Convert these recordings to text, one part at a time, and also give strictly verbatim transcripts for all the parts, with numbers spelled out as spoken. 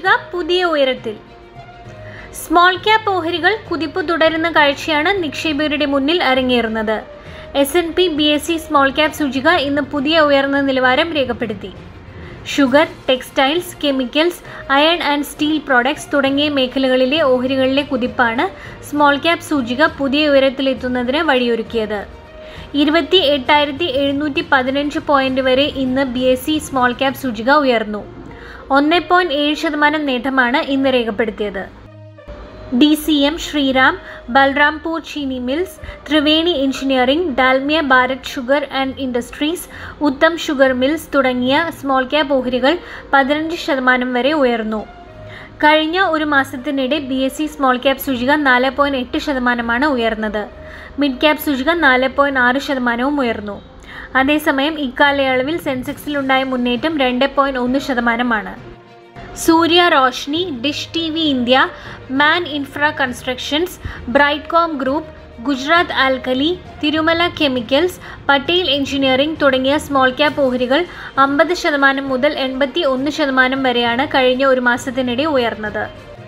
സൂചിക പുതിയ ഉയരത്തിൽ. സ്മോൾ ക്യാപ് ഓഹരികൾ കുതിപ്പ് തുടരുന്ന കാഴ്ചയാണ് നിക്ഷേപകരുടെ മുന്നിൽ അരങ്ങേറുന്നത്. S and P B S E small cap സൂചിക ഇന്ന് പുതിയ ഉയർന്ന നിലവാരം രേഖപ്പെടുത്തി. Sugar, textiles, chemicals, iron and steel products തുടങ്ങിയ മേഖലകളിലെ ഓഹരികളിലെ കുതിപ്പാണ് സ്മോൾ ക്യാപ് സൂചിക പുതിയ ഉയരത്തിലെത്തുന്നതിന് വഴിയൊരുക്കിയത്. ഇരുപത്തി എട്ടായിരത്തി എഴുന്നൂറ്റി പതിനഞ്ച് പോയിന്റ് വരെ ഇന്ന് B S E small cap സൂചിക ഉയർന്നു. ഒന്ന് പോയിന്റ് ഏഴ് ശതമാനം നേട്ടമാണ് ഇന്ന് രേഖപ്പെടുത്തിയത്. D C M, Shriram, Balrampur Chini mills, Triveni engineering, Dalmia Bharat sugar and industries, Uttam sugar mills തുടങ്ങിയ സ്മോൾ ക്യാപ് ഓഹരികൾ പതിനഞ്ച് ശതമാനം വരെ ഉയർന്നു. കഴിഞ്ഞ ഒരു മാസത്തിനിടെ B S E small cap സൂചിക നാല് പോയിന്റ് എട്ട് ശതമാനമാണ് ഉയർന്നത്. മിഡ് ക്യാപ് സൂചിക നാല് പോയിന്റ് ആറ് ശതമാനവും ഉയർന്നു. അതേസമയം ഇക്കാലയളവിൽ സെൻസെക്സിലുണ്ടായ മുന്നേറ്റം രണ്ട് പോയിന്റ് ഒന്ന് ശതമാനമാണ്. Surya Roshni, dish T V India, man infra constructions, Brightcom group, Gujarat alkali, Tirumala chemicals, Patel engineering തുടങ്ങിയ സ്മോൾ ക്യാപ് ഓഹരികൾ അമ്പത് ശതമാനം മുതൽ എൺപത്തി ഒന്ന് ശതമാനം വരെയാണ് കഴിഞ്ഞ ഒരു മാസത്തിനിടെ ഉയർന്നത്.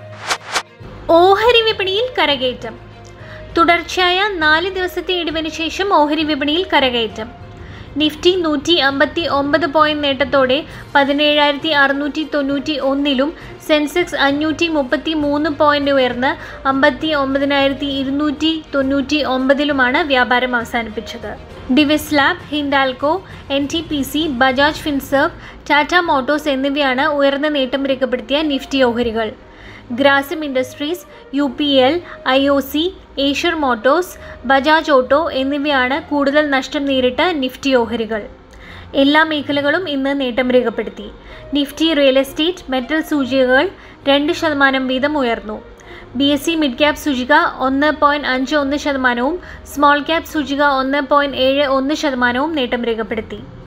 ഓഹരി വിപണിയിൽ കരകയറ്റം. തുടർച്ചയായ നാല് ദിവസത്തെ ഇടിവിന് ശേഷം ഓഹരി വിപണിയിൽ കരകയറ്റം. നിഫ്റ്റി നൂറ്റി അമ്പത്തി ഒമ്പത് പോയിന്റ് നേട്ടത്തോടെ പതിനേഴായിരത്തി അറുന്നൂറ്റി തൊണ്ണൂറ്റി ഒന്നിലും സെൻസെക്സ് അഞ്ഞൂറ്റി മുപ്പത്തി മൂന്ന് പോയിന്റ് ഉയർന്ന് അമ്പത്തി ഒമ്പതിനായിരത്തി ഇരുന്നൂറ്റി തൊണ്ണൂറ്റി ഒമ്പതിലുമാണ് വ്യാപാരം അവസാനിപ്പിച്ചത്. Divi's lab, Hindalco, N T P C, Bajaj finserv, Tata motors എന്നിവയാണ് ഉയർന്ന നേട്ടം രേഖപ്പെടുത്തിയ നിഫ്റ്റി ഓഹരികൾ. Grasim industries, U P L, I O C, Eicher motors, Bajaj auto എന്നിവയാണ് കൂടുതൽ നഷ്ടം നേരിട്ട നിഫ്റ്റി ഓഹരികൾ. എല്ലാ മേഖലകളും ഇന്ന് നേട്ടം രേഖപ്പെടുത്തി. നിഫ്റ്റി റിയൽ എസ്റ്റേറ്റ്, മെറ്റൽ സൂചികകൾ രണ്ട് ശതമാനം വീതം ഉയർന്നു. B S E mid cap സൂചിക ഒന്ന് പോയിന്റ് അഞ്ച് ഒന്ന് ശതമാനവും സ്മോൾ ക്യാപ് സൂചിക ഒന്ന് പോയിന്റ് ഏഴ് ഒന്ന് ശതമാനവും നേട്ടം രേഖപ്പെടുത്തി.